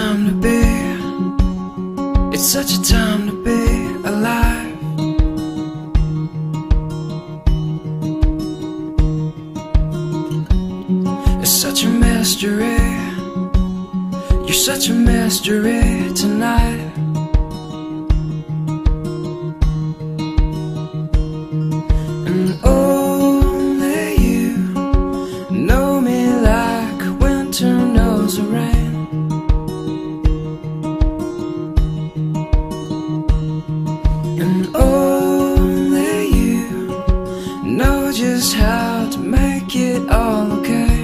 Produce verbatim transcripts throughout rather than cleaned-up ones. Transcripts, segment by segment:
time to be, it's such a time to be alive. It's such a mystery, you're such a mystery tonight. And only you know me like winter knows the rain. And only you know just how to make it all okay.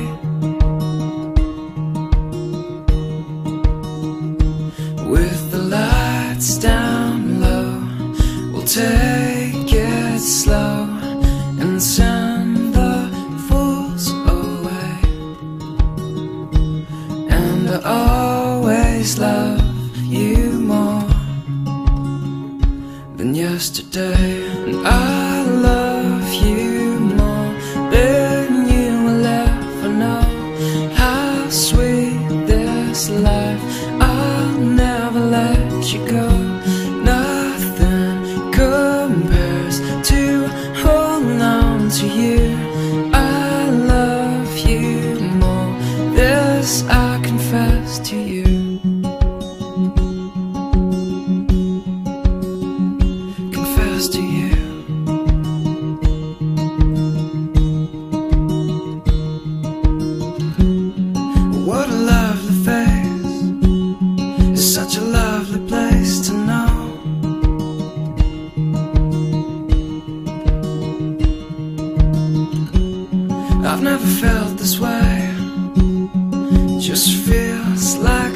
With the lights down low, we'll take it slow and send the fools away. And I always love you more than yesterday. And I love you more than you will ever know. How sweet this life, I'll never let you go. Nothing compares to holding on to you. I love you more, this I confess to you. Confess to you. What a lovely face, it's such a lovely place to know. I've never felt this way, just feels like